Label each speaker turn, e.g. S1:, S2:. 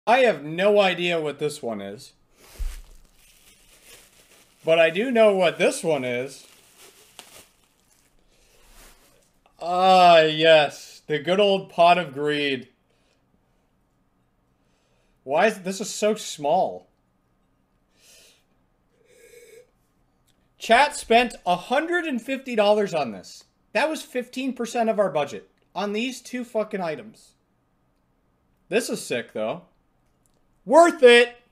S1: I have no idea what this one is. But I do know what this one is. Ah, yes. The good old pot of greed. Why is this is so small? Chat spent $150 on this. That was 15% of our budget on these two fucking items. This is sick, though. Worth it!